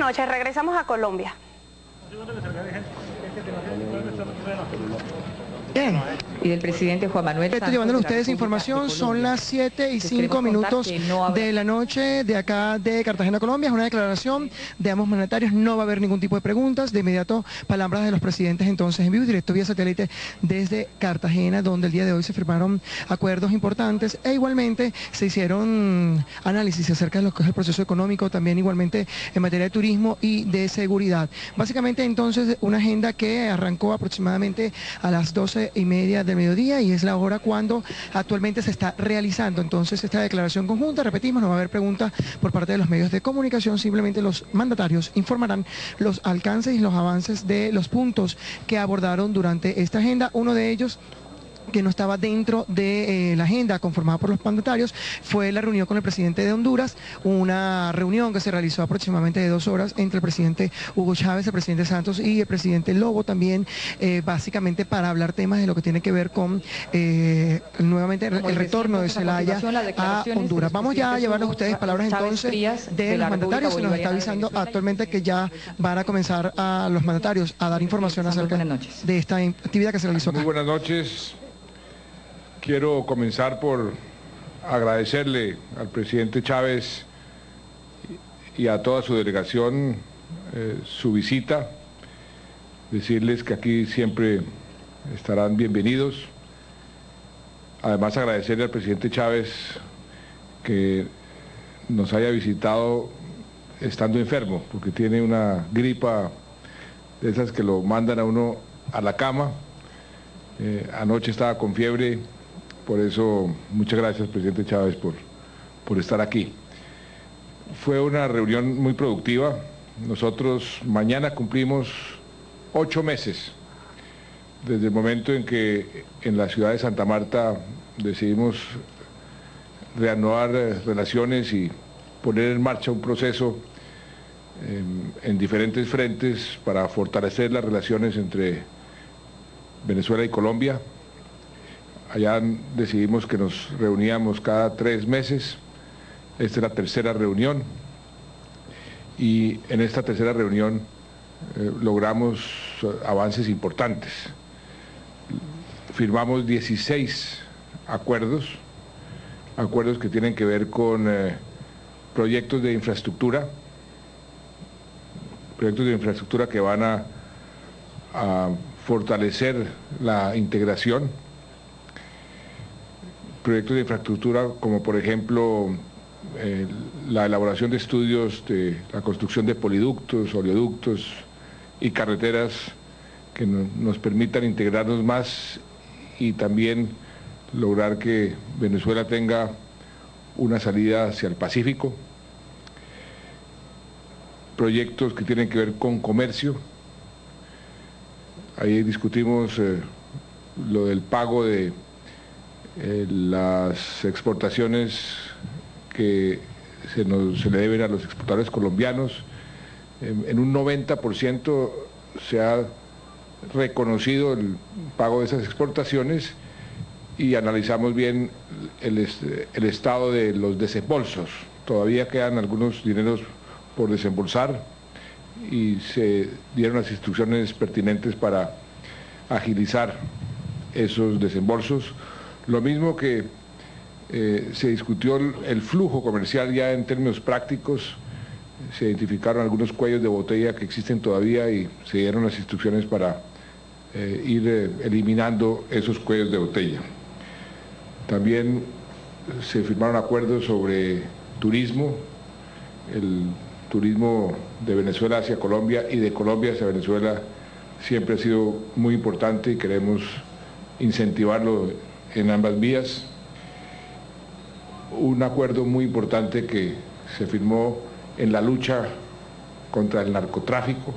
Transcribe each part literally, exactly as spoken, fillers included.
noches, regresamos a Colombia. Bien. Y del presidente Juan Manuel Santos. Estoy llevándole a ustedes información, son las siete y cinco minutos no habrá... de la noche de acá de Cartagena, Colombia. Es una declaración de ambos mandatarios, no va a haber ningún tipo de preguntas. De inmediato, palabras de los presidentes entonces en vivo y directo vía satélite desde Cartagena, donde el día de hoy se firmaron acuerdos importantes e igualmente se hicieron análisis acerca de lo que es el proceso económico, también igualmente en materia de turismo y de seguridad. Básicamente entonces una agenda que arrancó aproximadamente a las doce y media del mediodía y es la hora cuando actualmente se está realizando entonces esta declaración conjunta. Repetimos, no va a haber preguntas por parte de los medios de comunicación, simplemente los mandatarios informarán los alcances y los avances de los puntos que abordaron durante esta agenda. Uno de ellos, que no estaba dentro de eh, la agenda conformada por los mandatarios, fue la reunión con el presidente de Honduras, una reunión que se realizó aproximadamente de dos horas entre el presidente Hugo Chávez, el presidente Santos y el presidente Lobo también, eh, básicamente para hablar temas de lo que tiene que ver con eh, nuevamente el, el retorno de Zelaya a Honduras. Vamos ya a llevarles a ustedes palabras entonces de los mandatarios. Se nos está avisando actualmente que ya van a comenzar a los mandatarios a dar información acerca de esta actividad que se realizó acá. Muy buenas noches. Quiero comenzar por agradecerle al presidente Chávez y a toda su delegación eh, su visita, decirles que aquí siempre estarán bienvenidos. Además agradecerle al presidente Chávez que nos haya visitado estando enfermo, porque tiene una gripa de esas que lo mandan a uno a la cama. Eh, anoche estaba con fiebre. Por eso, muchas gracias, presidente Chávez, por, por estar aquí. Fue una reunión muy productiva. Nosotros mañana cumplimos ocho meses desde el momento en que en la ciudad de Santa Marta decidimos reanudar relaciones y poner en marcha un proceso en, en diferentes frentes para fortalecer las relaciones entre Venezuela y Colombia. Allá decidimos que nos reuníamos cada tres meses, esta es la tercera reunión y en esta tercera reunión eh, logramos avances importantes. Firmamos dieciséis acuerdos, acuerdos que tienen que ver con eh, proyectos de infraestructura, proyectos de infraestructura que van a, a fortalecer la integración, proyectos de infraestructura como por ejemplo eh, la elaboración de estudios de la construcción de poliductos, oleoductos y carreteras que no, nos permitan integrarnos más y también lograr que Venezuela tenga una salida hacia el Pacífico. Proyectos que tienen que ver con comercio. Ahí discutimos eh, lo del pago de Eh, las exportaciones que se, nos, se le deben a los exportadores colombianos. En, en un noventa por ciento se ha reconocido el pago de esas exportaciones y analizamos bien el, el estado de los desembolsos. Todavía quedan algunos dineros por desembolsar y se dieron las instrucciones pertinentes para agilizar esos desembolsos. Lo mismo que eh, se discutió el, el flujo comercial ya en términos prácticos, se identificaron algunos cuellos de botella que existen todavía y se dieron las instrucciones para eh, ir eh, eliminando esos cuellos de botella. También se firmaron acuerdos sobre turismo, el turismo de Venezuela hacia Colombia y de Colombia hacia Venezuela siempre ha sido muy importante y queremos incentivarlo en ambas vías. Un acuerdo muy importante que se firmó en la lucha contra el narcotráfico,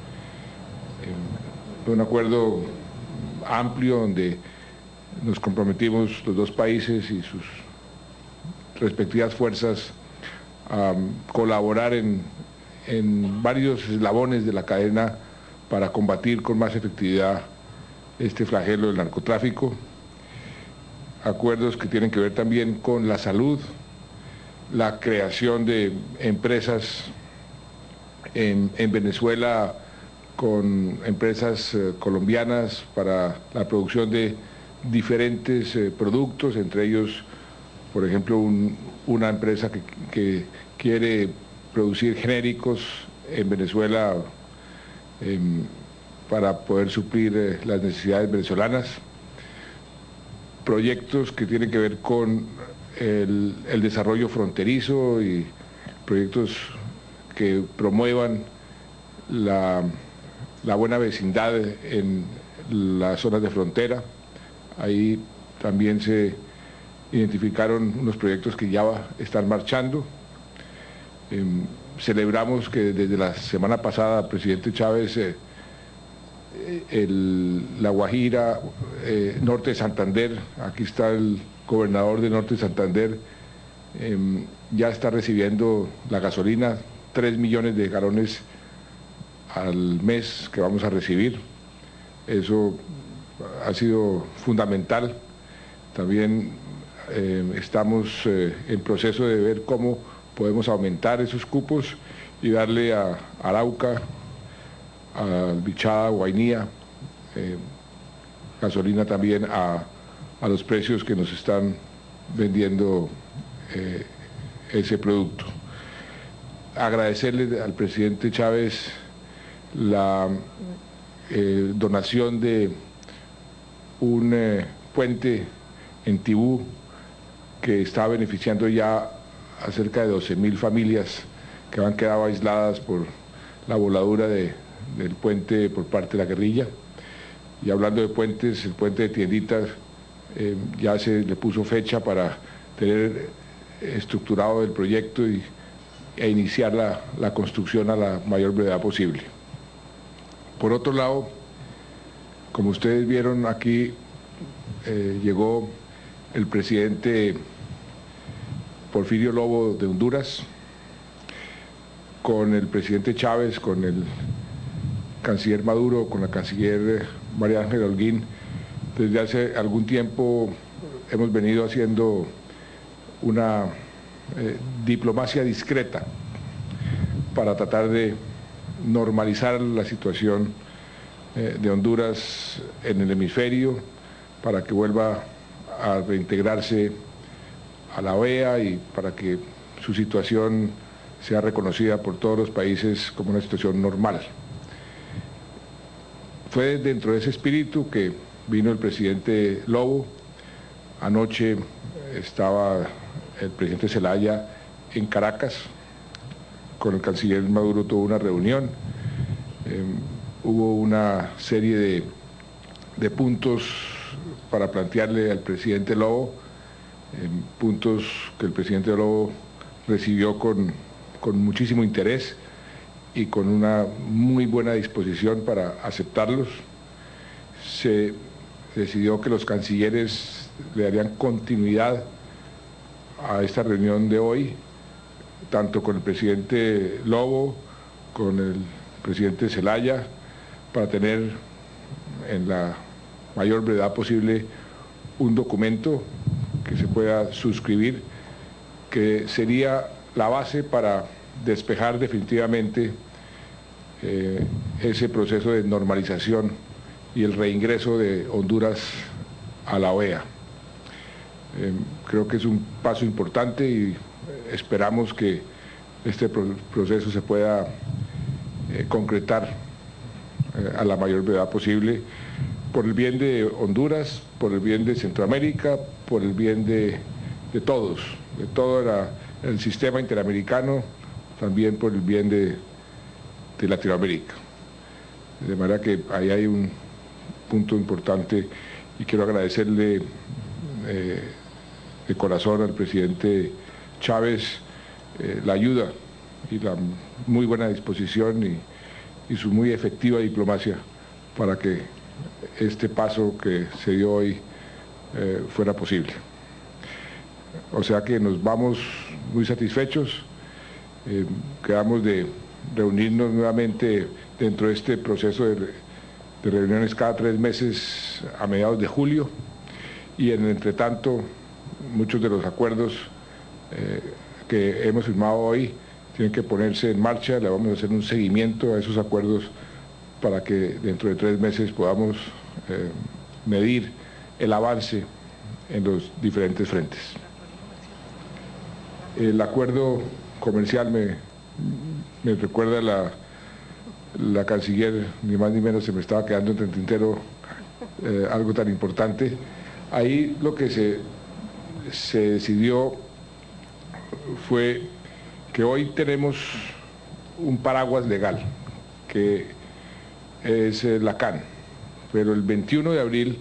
eh, un acuerdo amplio donde nos comprometimos los dos países y sus respectivas fuerzas a colaborar en, en varios eslabones de la cadena para combatir con más efectividad este flagelo del narcotráfico. Acuerdos que tienen que ver también con la salud, la creación de empresas en, en Venezuela con empresas eh, colombianas para la producción de diferentes eh, productos, entre ellos, por ejemplo, un, una empresa que, que quiere producir genéricos en Venezuela eh, para poder suplir eh, las necesidades venezolanas, proyectos que tienen que ver con el, el desarrollo fronterizo y proyectos que promuevan la, la buena vecindad en las zonas de frontera. Ahí también se identificaron unos proyectos que ya están marchando. Eh, celebramos que desde la semana pasada el presidente Chávez, eh, el, La Guajira, eh, Norte de Santander, aquí está el gobernador de Norte de Santander, eh, ya está recibiendo la gasolina, tres millones de galones al mes que vamos a recibir. Eso ha sido fundamental. También eh, estamos eh, en proceso de ver cómo podemos aumentar esos cupos y darle a Arauca, a Bichada, Guainía, eh, gasolina también a, a los precios que nos están vendiendo eh, ese producto. Agradecerle al presidente Chávez la eh, donación de un eh, puente en Tibú que está beneficiando ya a cerca de doce mil familias que han quedado aisladas por la voladura de, del puente por parte de la guerrilla. Y hablando de puentes, el puente de Tienditas eh, ya se le puso fecha para tener estructurado el proyecto y, e iniciar la, la construcción a la mayor brevedad posible. Por otro lado, como ustedes vieron aquí, eh, llegó el presidente Porfirio Lobo de Honduras, con el presidente Chávez, con el canciller Maduro, con la canciller María Ángela Holguín. Desde hace algún tiempo hemos venido haciendo una eh, diplomacia discreta para tratar de normalizar la situación eh, de Honduras en el hemisferio, para que vuelva a reintegrarse a la O E A y para que su situación sea reconocida por todos los países como una situación normal. Fue dentro de ese espíritu que vino el presidente Lobo. Anoche estaba el presidente Zelaya en Caracas, con el canciller Maduro tuvo una reunión, eh, hubo una serie de, de puntos para plantearle al presidente Lobo, eh, puntos que el presidente Lobo recibió con, con muchísimo interés y con una muy buena disposición para aceptarlos. Se decidió que los cancilleres le darían continuidad a esta reunión de hoy, tanto con el presidente Lobo, con el presidente Zelaya, para tener en la mayor brevedad posible un documento que se pueda suscribir, que sería la base para despejar definitivamente eh, ese proceso de normalización y el reingreso de Honduras a la O E A. Eh, creo que es un paso importante y esperamos que este proceso se pueda eh, concretar eh, a la mayor brevedad posible, por el bien de Honduras, por el bien de Centroamérica, por el bien de, de todos, de todo la, el sistema interamericano, también por el bien de, de Latinoamérica. De manera que ahí hay un punto importante y quiero agradecerle eh, de corazón al presidente Chávez eh, la ayuda y la muy buena disposición y, y su muy efectiva diplomacia para que este paso que se dio hoy eh, fuera posible. O sea que nos vamos muy satisfechos, eh, quedamos de reunirnos nuevamente dentro de este proceso de, de reuniones cada tres meses a mediados de julio y en el entretanto muchos de los acuerdos eh, que hemos firmado hoy tienen que ponerse en marcha, le vamos a hacer un seguimiento a esos acuerdos para que dentro de tres meses podamos eh, medir el avance en los diferentes frentes. El acuerdo comercial me, me recuerda la, la canciller, ni más ni menos se me estaba quedando entre el tintero eh, algo tan importante. Ahí lo que se, se decidió fue que hoy tenemos un paraguas legal, que es eh, la C A N, pero el veintiuno de abril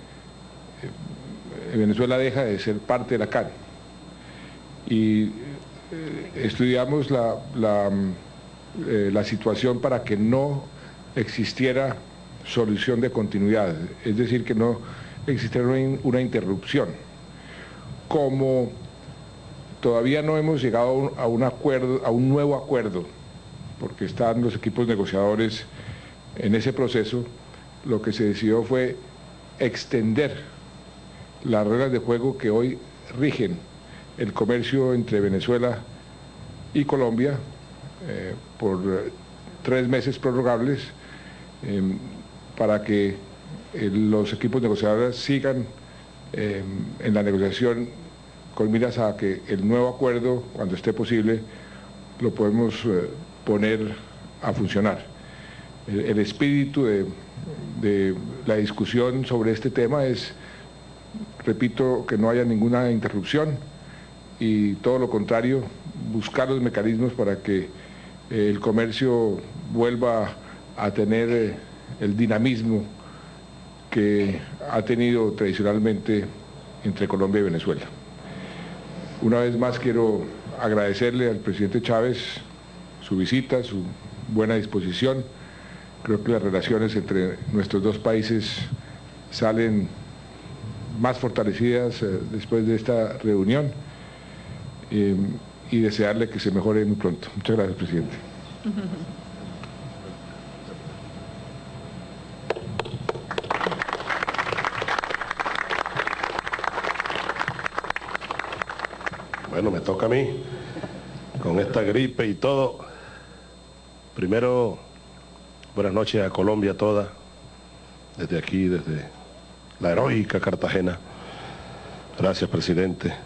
eh, Venezuela deja de ser parte de la C A N. Y eh, estudiamos la, la, eh, la situación para que no existiera solución de continuidad, es decir, que no existiera una, una interrupción. Como todavía no hemos llegado a un, a un acuerdo, a un nuevo acuerdo, porque están los equipos negociadores en ese proceso, lo que se decidió fue extender las reglas de juego que hoy rigen el comercio entre Venezuela y Colombia eh, por tres meses prorrogables eh, para que eh, los equipos negociadores sigan eh, en la negociación con miras a que el nuevo acuerdo, cuando esté posible, lo podemos eh, poner a funcionar. El, el espíritu de, de la discusión sobre este tema es, repito, que no haya ninguna interrupción y todo lo contrario, buscar los mecanismos para que eh, el comercio vuelva a tener eh, el dinamismo que ha tenido tradicionalmente entre Colombia y Venezuela. Una vez más quiero agradecerle al presidente Chávez su visita, su buena disposición. Creo que las relaciones entre nuestros dos países salen más fortalecidas eh, después de esta reunión eh, y desearle que se mejore muy pronto. Muchas gracias, presidente. Bueno, me toca a mí, con esta gripe y todo. Primero, buenas noches a Colombia toda, desde aquí, desde la heroica Cartagena. Gracias, presidente,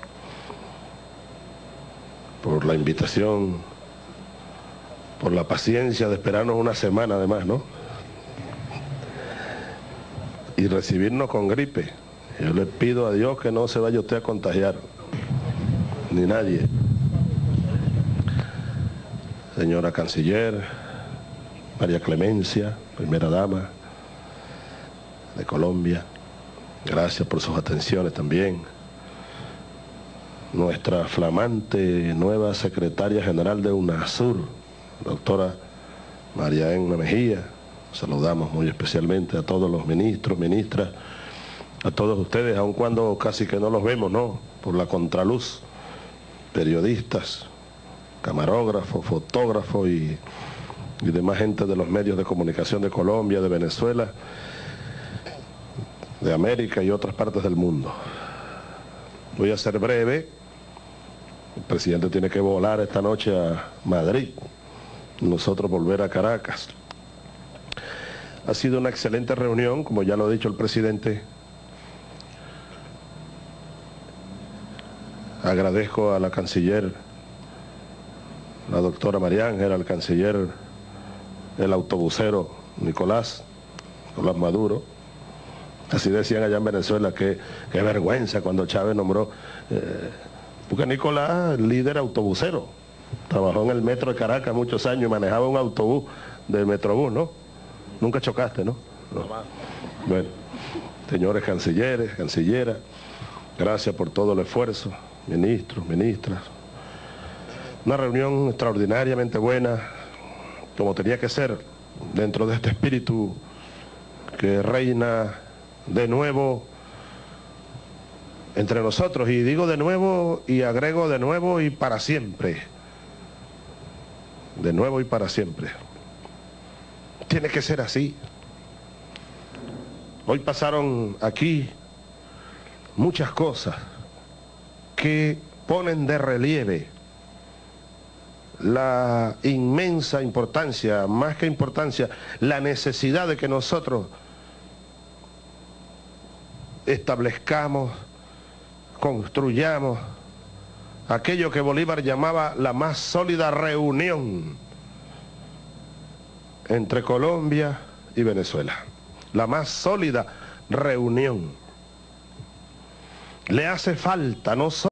por la invitación, por la paciencia de esperarnos una semana además, ¿no? Y recibirnos con gripe. Yo le pido a Dios que no se vaya usted a contagiar, ni nadie. Señora Canciller, María Clemencia, primera dama de Colombia, gracias por sus atenciones también. Nuestra flamante nueva secretaria general de UNASUR, doctora María Emma Mejía, saludamos muy especialmente a todos los ministros, ministras, a todos ustedes, aun cuando casi que no los vemos, ¿no?, por la contraluz, periodistas, camarógrafos, fotógrafos y, y demás gente de los medios de comunicación de Colombia, de Venezuela, de América y otras partes del mundo. Voy a ser breve. El presidente tiene que volar esta noche a Madrid, nosotros volver a Caracas. Ha sido una excelente reunión, como ya lo ha dicho el presidente. Agradezco a la canciller, la doctora María Ángela, al canciller, el autobusero Nicolás, Nicolás Maduro. Así decían allá en Venezuela, que, que vergüenza cuando Chávez nombró, eh, porque Nicolás, líder autobusero, trabajó en el metro de Caracas muchos años y manejaba un autobús del Metrobús, ¿no? Nunca chocaste, ¿no? No. Bueno, señores cancilleres, cancilleras, gracias por todo el esfuerzo, ministros, ministras. Una reunión extraordinariamente buena, como tenía que ser, dentro de este espíritu que reina de nuevo entre nosotros, y digo de nuevo y agrego de nuevo y para siempre, de nuevo y para siempre. Tiene que ser así. Hoy pasaron aquí muchas cosas que ponen de relieve la inmensa importancia, más que importancia, la necesidad de que nosotros establezcamos, construyamos aquello que Bolívar llamaba la más sólida reunión entre Colombia y Venezuela. La más sólida reunión. Le hace falta no solo